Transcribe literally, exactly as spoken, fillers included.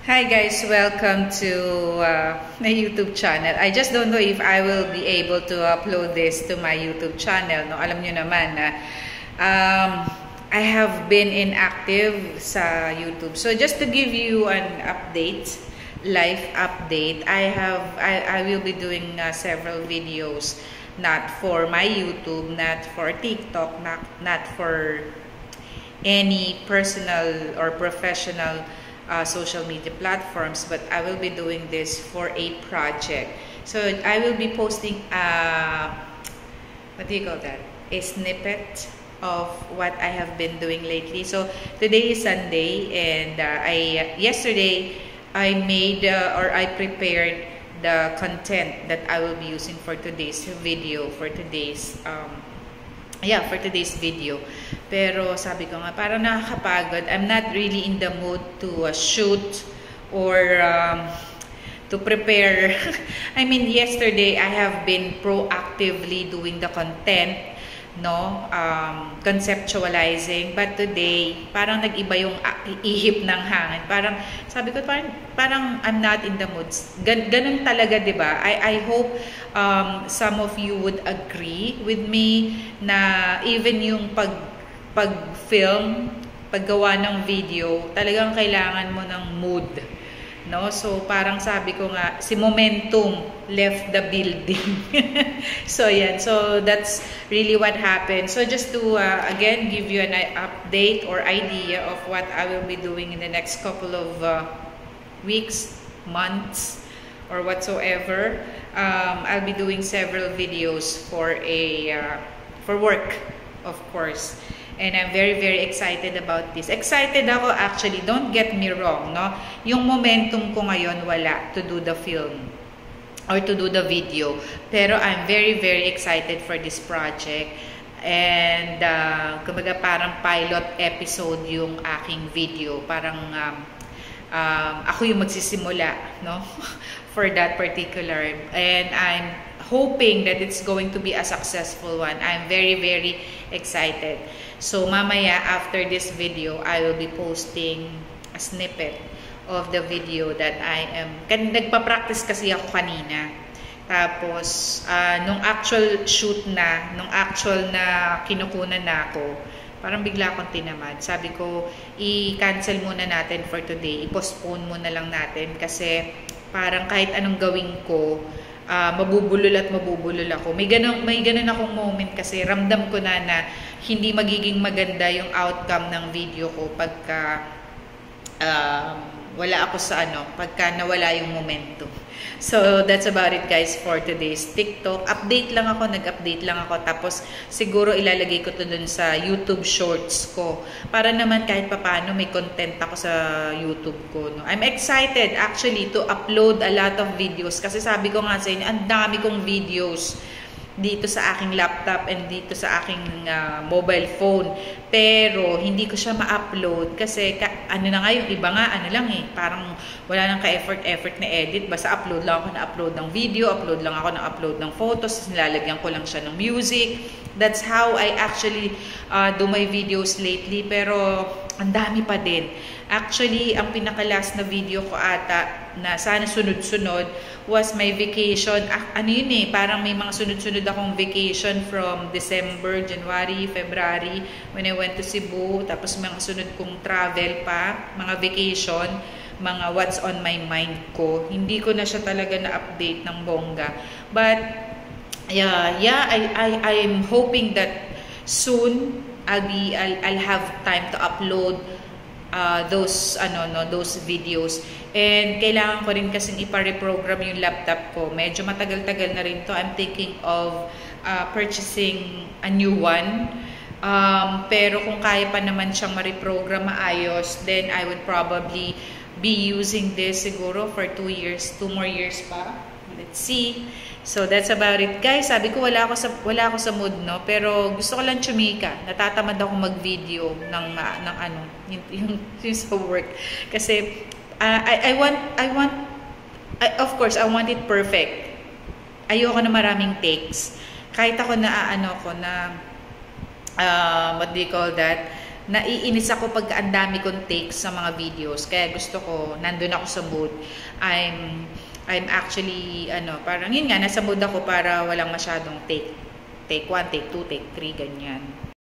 Hi guys, welcome to uh, my YouTube channel. I just don't know if I will be able to upload this to my YouTube channel. No, alam nyo naman na um, I have been inactive sa YouTube. So just to give you an update, life update, I have I, I will be doing uh, several videos, not for my YouTube, not for TikTok, not not for any personal or professional Uh, social media platforms, but I will be doing this for a project. So I will be posting uh, what do you call that? A snippet of what I have been doing lately. So today is Sunday, and uh, I yesterday I made uh, or I prepared the content that I will be using for today's video, for today's um, yeah, for today's video. Pero sabi ko nga, parang nakakapagod. I'm not really in the mood to uh, shoot or um, to prepare. I mean, yesterday I have been proactively doing the content, no, um, conceptualizing. But today, parang nag-iba yung ihip ng hangin. Parang, sabi ko, parang, parang I'm not in the mood. Gan ganun talaga, di ba? I, I hope um, some of you would agree with me na even yung pag, pag-film, paggawa ng video, talagang kailangan mo ng mood. No? So, parang sabi ko nga, si momentum left the building. So, yan. So, that's really what happened. So, just to, uh, again, give you an update or idea of what I will be doing in the next couple of uh, weeks, months, or whatsoever. Um, I'll be doing several videos for a, uh, for work, of course. And I'm very, very excited about this. Excited ako actually, don't get me wrong, no? Yung momentum ko ngayon wala to do the film or to do the video. Pero I'm very, very excited for this project. And uh, kumbaga parang pilot episode yung aking video. Parang um, um, ako yung magsisimula, no? For that particular. And I'm hoping that it's going to be a successful one. I'm very, very excited. So, mamaya, after this video, I will be posting a snippet of the video that I am... Nagpa-practice kasi ako kanina. Tapos, uh, nung actual shoot na, nung actual na kinukunan na ako, parang bigla akong tinamad. Sabi ko, i-cancel muna natin for today. I-postpone muna lang natin kasi parang kahit anong gawin ko, uh, mabubulol at mabubulol ako. May ganun, may ganun akong moment kasi ramdam ko na na hindi magiging maganda yung outcome ng video ko pagka um, wala ako sa ano, pagka nawala yung momentum. So, that's about it guys for today's TikTok. Update lang ako, nag-update lang ako. Tapos, siguro ilalagay ko to dun sa YouTube Shorts ko. Para naman kahit papano may content ako sa YouTube ko. No? I'm excited actually to upload a lot of videos. Kasi sabi ko nga sa inyo, ang dami kong videos dito sa aking laptop and dito sa aking uh, mobile phone. Pero, hindi ko siya ma-upload kasi ka, ano na nga yung iba nga, ano lang eh, parang wala nang ka-effort-effort na edit. Basta upload lang ako na upload ng video, upload lang ako na upload ng photos, nilalagyan ko lang siya ng music. That's how I actually uh, do my videos lately. Pero, ang dami pa din. Actually, ang pinaka-last na video ko ata na sana sunod-sunod was my vacation. Ah, ano yun eh, parang may mga sunod-sunod akong vacation from December, January, February, when I went to Cebu. Tapos mga sunod kong travel pa, mga vacation, mga what's on my mind ko. Hindi ko na siya talaga na-update ng bongga. But, yeah, yeah, I, I, I'm hoping that soon, I'll be, I'll, I'll have time to upload uh, those, ano, no, those videos. And kailangan ko rin kasing ipa-reprogram yung laptop ko. Medyo matagal-tagal na rin to. I'm thinking of uh, purchasing a new one. Um, pero kung kaya pa naman siyang ma-reprogram maayos, then I would probably be using this siguro for two years, two more years pa. Let's see. So that's about it, guys. Sabi ko wala ako sa wala ako sa mood, no, pero gusto ko lang chumika. Natatamad ako mag-video ng uh, ng ano, yung, yung, yung sa work kasi uh, I I want I want I, of course I want it perfect. Ayoko na maraming takes. Kahit ako na ano ko na uh, what do you call that? naiinis ako pag ang dami kong takes sa mga videos. Kaya gusto ko, nandun ako sa mood. I'm, I'm actually, ano, parang yun nga, nasa mood ako para walang masyadong take. Take one, take two, take three, ganyan.